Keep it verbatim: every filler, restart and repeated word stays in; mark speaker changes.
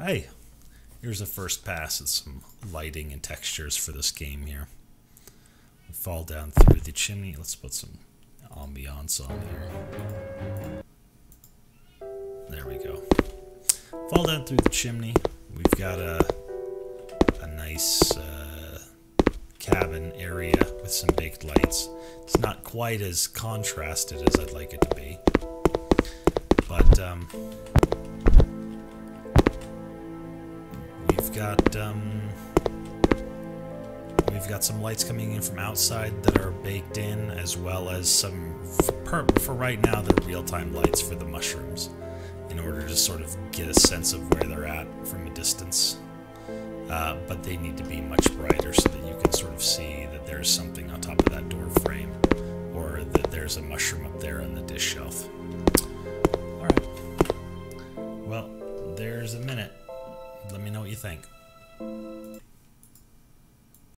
Speaker 1: Hey, here's a first pass at some lighting and textures for this game here. We fall down through the chimney. Let's put some ambiance on here. There we go. Fall down through the chimney. We've got a, a nice uh, cabin area with some baked lights. It's not quite as contrasted as I'd like it to be. But um, we've got um, we've got some lights coming in from outside that are baked in, as well as some, for, for right now, they're real-time lights for the mushrooms, in order to sort of get a sense of where they're at from a distance. Uh, but they need to be much brighter so that you can sort of see that there's something on top of that door frame, or that there's a mushroom up there on the dish shelf. Alright. Well, there's a minute. Let me know what you think.